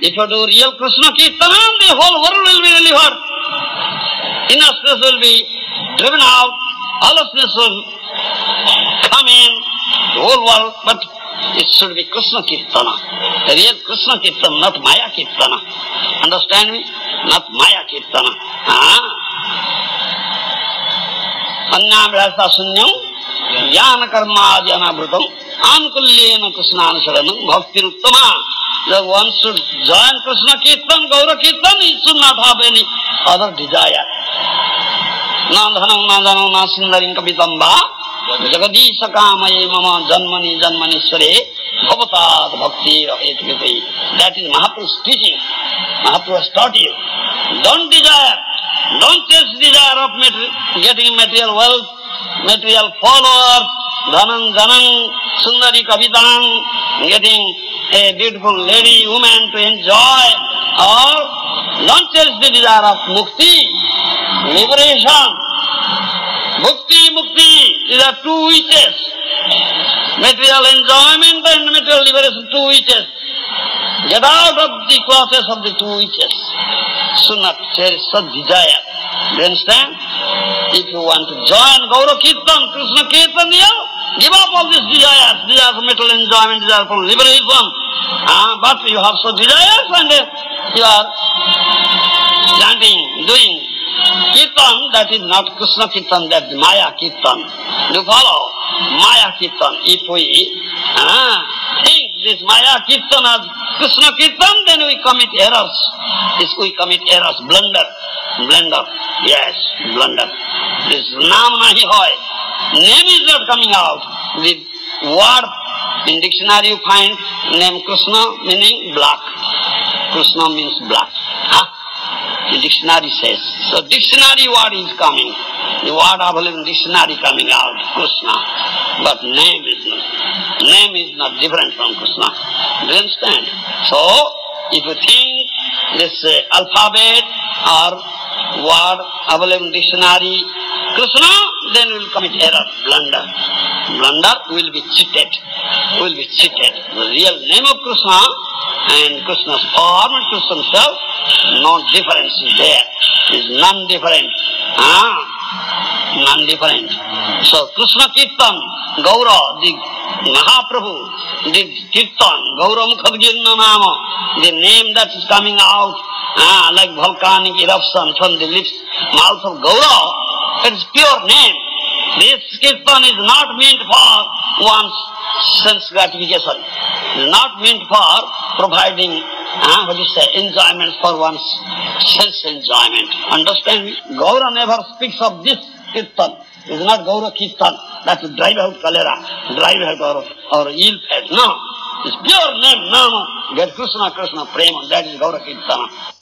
If you do real Krishna Kirtana, the whole world will be delivered. Injustice will be driven out, lawlessness will come in, the whole world, but it should be Krishna Kirtana. The real Krishna Kirtana, not Maya Kirtana. Understand me? Not Maya Kirtana. Annam rasa sunyam, jnana karma jana brutam, ankulyena Krishna anusaranam, bhakti uttama. The one should join Krishna Kirtan, Gaura Kirtan, he should not have any other desire. Na dhanam, na janam, na sindarim kapitamba, jagadisha kamaye mama janmani janmanishware, bhavatad bhakti rahetkiti. That is Mahaprabhu's teaching. Mahaprabhu has taught you. Don't desire, don't chase desire of getting material wealth, material followers, dhanam, janam, sundari kavitam, getting a beautiful lady, woman to enjoy, or don't chase the desire of mukti, liberation. Bhakti, mukti, these are two wishes. Material enjoyment and material liberation, two wishes. Get out of the clutches of the two wishes. Should not cherish such desire. Do you understand? If you want to join Gaura Kirtan, Krishna Kirtan, give up all these desires, desire for material enjoyment, desire for liberation. But you have so desires and you are chanting, doing Kirtan, that is not Krishna Kirtan, that is Maya Kirtan. Do you follow? Maya Kirtan. If we think this Maya Kirtan as Krishna Kirtan, then we commit errors. If we commit errors, blunder. Yes, blunder. This naam nahi hoy. Name is not coming out. The word in dictionary you find name Krishna meaning black. Krishna means black. The dictionary says. So dictionary word is coming. The word available in dictionary coming out, Krishna. But name is not different from Krishna. Do you understand? So, if you think this alphabet or word available in dictionary, Krishna, then we will commit error, blunder. Blunder, we will be cheated. The real name of Krishna and Krishna's form and Krishna himself, no difference is there. It is non-different. Non-different. So Krishna Kirtan, Gaura, the Mahaprabhu, the Kirtan, Gaura Mukhadgirna Nama, the name that is coming out like volcanic eruption from the lips, mouth of Gaura, it is pure name. This Kirtan is not meant for one's sense gratification. It is not meant for providing enjoyment for one's sense enjoyment. Understand me? Gaura never speaks of this Kirtan. It is not Gaura Kirtan. That will drive out cholera, drive out our ill fate. No. It's pure name, Nama. Get Krishna, Prema. That is Gaura Kirtana.